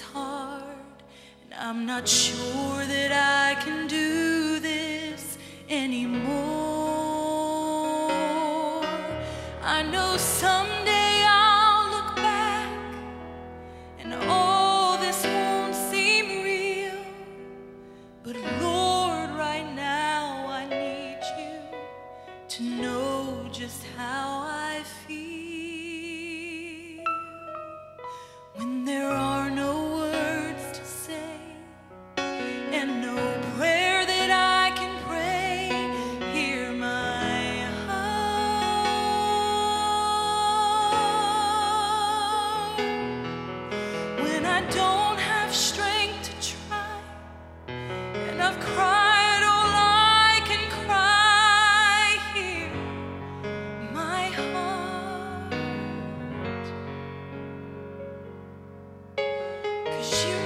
hard, and I'm not sure that I can do this anymore. I know someday I'll look back and all this won't seem real, but Lord, right now I need you to know just how I feel. When there are no words to say and no prayer that I can pray, hear my heart. When I don't have strength to try and I've cried all I can cry, hear my heart. 'Cause you